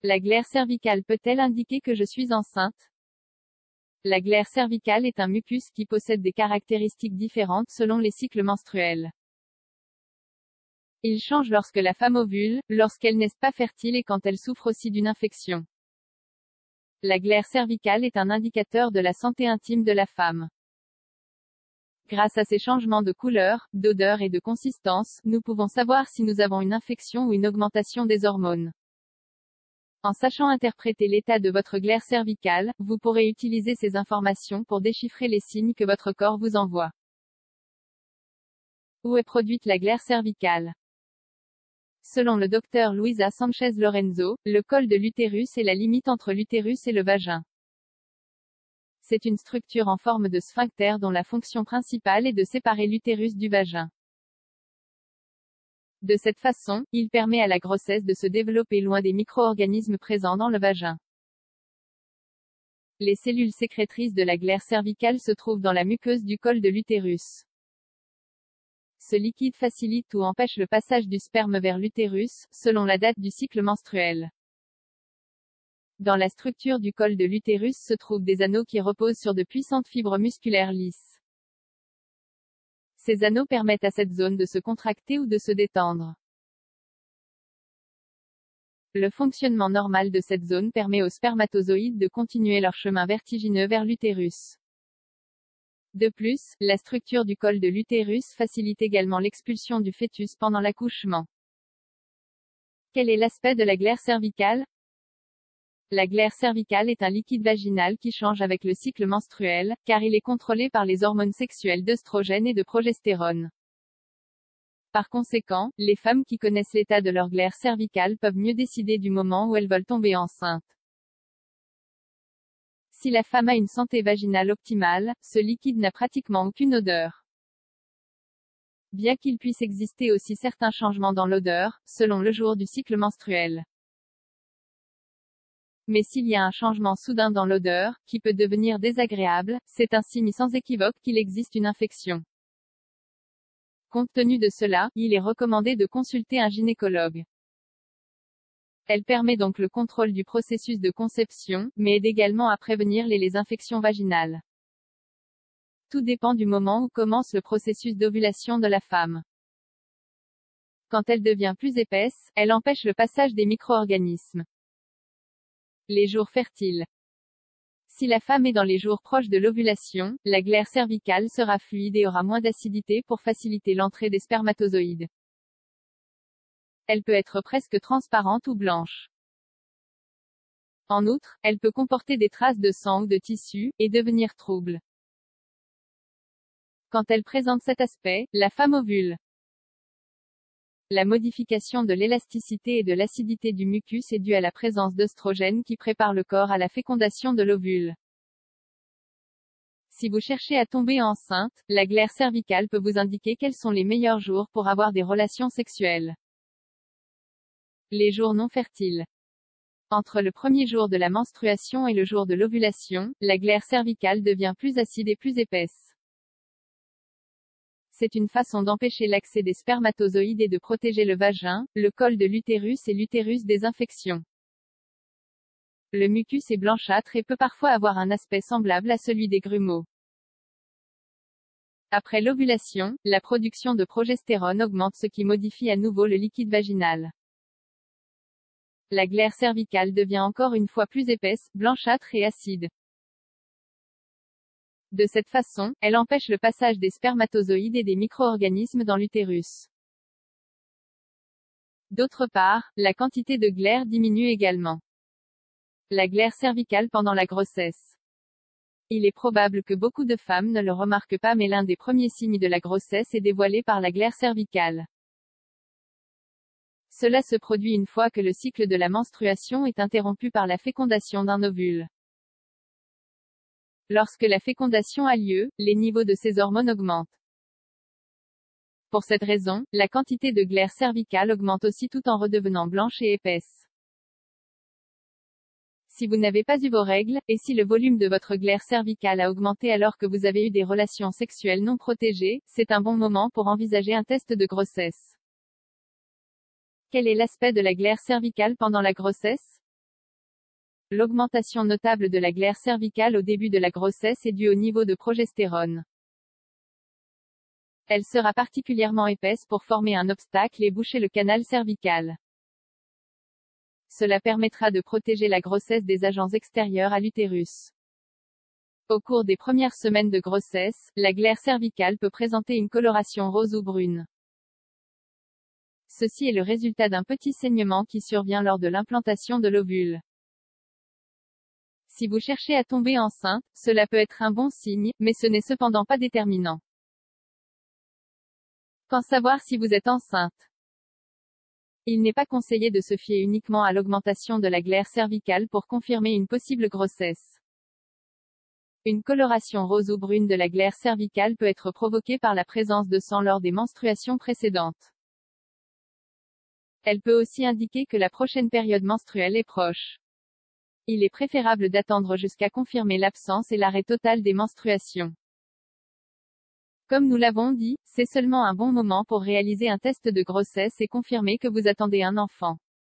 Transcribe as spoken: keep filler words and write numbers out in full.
La glaire cervicale peut-elle indiquer que je suis enceinte? La glaire cervicale est un mucus qui possède des caractéristiques différentes selon les cycles menstruels. Il change lorsque la femme ovule, lorsqu'elle n'est pas fertile et quand elle souffre aussi d'une infection. La glaire cervicale est un indicateur de la santé intime de la femme. Grâce à ces changements de couleur, d'odeur et de consistance, nous pouvons savoir si nous avons une infection ou une augmentation des hormones. En sachant interpréter l'état de votre glaire cervicale, vous pourrez utiliser ces informations pour déchiffrer les signes que votre corps vous envoie. Où est produite la glaire cervicale? Selon le docteur Luisa Sanchez Lorenzo, le col de l'utérus est la limite entre l'utérus et le vagin. C'est une structure en forme de sphincter dont la fonction principale est de séparer l'utérus du vagin. De cette façon, il permet à la grossesse de se développer loin des micro-organismes présents dans le vagin. Les cellules sécrétrices de la glaire cervicale se trouvent dans la muqueuse du col de l'utérus. Ce liquide facilite ou empêche le passage du sperme vers l'utérus, selon la date du cycle menstruel. Dans la structure du col de l'utérus se trouvent des anneaux qui reposent sur de puissantes fibres musculaires lisses. Ces anneaux permettent à cette zone de se contracter ou de se détendre. Le fonctionnement normal de cette zone permet aux spermatozoïdes de continuer leur chemin vertigineux vers l'utérus. De plus, la structure du col de l'utérus facilite également l'expulsion du fœtus pendant l'accouchement. Quel est l'aspect de la glaire cervicale? La glaire cervicale est un liquide vaginal qui change avec le cycle menstruel, car il est contrôlé par les hormones sexuelles d'œstrogène et de progestérone. Par conséquent, les femmes qui connaissent l'état de leur glaire cervicale peuvent mieux décider du moment où elles veulent tomber enceinte. Si la femme a une santé vaginale optimale, ce liquide n'a pratiquement aucune odeur. Bien qu'il puisse exister aussi certains changements dans l'odeur, selon le jour du cycle menstruel. Mais s'il y a un changement soudain dans l'odeur, qui peut devenir désagréable, c'est un signe sans équivoque qu'il existe une infection. Compte tenu de cela, il est recommandé de consulter un gynécologue. Elle permet donc le contrôle du processus de conception, mais aide également à prévenir les, les infections vaginales. Tout dépend du moment où commence le processus d'ovulation de la femme. Quand elle devient plus épaisse, elle empêche le passage des micro-organismes. Les jours fertiles. Si la femme est dans les jours proches de l'ovulation, la glaire cervicale sera fluide et aura moins d'acidité pour faciliter l'entrée des spermatozoïdes. Elle peut être presque transparente ou blanche. En outre, elle peut comporter des traces de sang ou de tissu, et devenir trouble. Quand elle présente cet aspect, la femme ovule. La modification de l'élasticité et de l'acidité du mucus est due à la présence d'œstrogènes qui prépare le corps à la fécondation de l'ovule. Si vous cherchez à tomber enceinte, la glaire cervicale peut vous indiquer quels sont les meilleurs jours pour avoir des relations sexuelles. Les jours non fertiles. Entre le premier jour de la menstruation et le jour de l'ovulation, la glaire cervicale devient plus acide et plus épaisse. C'est une façon d'empêcher l'accès des spermatozoïdes et de protéger le vagin, le col de l'utérus et l'utérus des infections. Le mucus est blanchâtre et peut parfois avoir un aspect semblable à celui des grumeaux. Après l'ovulation, la production de progestérone augmente, ce qui modifie à nouveau le liquide vaginal. La glaire cervicale devient encore une fois plus épaisse, blanchâtre et acide. De cette façon, elle empêche le passage des spermatozoïdes et des micro-organismes dans l'utérus. D'autre part, la quantité de glaire diminue également. La glaire cervicale pendant la grossesse. Il est probable que beaucoup de femmes ne le remarquent pas, mais l'un des premiers signes de la grossesse est dévoilé par la glaire cervicale. Cela se produit une fois que le cycle de la menstruation est interrompu par la fécondation d'un ovule. Lorsque la fécondation a lieu, les niveaux de ces hormones augmentent. Pour cette raison, la quantité de glaire cervicale augmente aussi tout en redevenant blanche et épaisse. Si vous n'avez pas eu vos règles, et si le volume de votre glaire cervicale a augmenté alors que vous avez eu des relations sexuelles non protégées, c'est un bon moment pour envisager un test de grossesse. Quel est l'aspect de la glaire cervicale pendant la grossesse? L'augmentation notable de la glaire cervicale au début de la grossesse est due au niveau de progestérone. Elle sera particulièrement épaisse pour former un obstacle et boucher le canal cervical. Cela permettra de protéger la grossesse des agents extérieurs à l'utérus. Au cours des premières semaines de grossesse, la glaire cervicale peut présenter une coloration rose ou brune. Ceci est le résultat d'un petit saignement qui survient lors de l'implantation de l'ovule. Si vous cherchez à tomber enceinte, cela peut être un bon signe, mais ce n'est cependant pas déterminant. Quand savoir si vous êtes enceinte? Il n'est pas conseillé de se fier uniquement à l'augmentation de la glaire cervicale pour confirmer une possible grossesse. Une coloration rose ou brune de la glaire cervicale peut être provoquée par la présence de sang lors des menstruations précédentes. Elle peut aussi indiquer que la prochaine période menstruelle est proche. Il est préférable d'attendre jusqu'à confirmer l'absence et l'arrêt total des menstruations. Comme nous l'avons dit, c'est seulement un bon moment pour réaliser un test de grossesse et confirmer que vous attendez un enfant.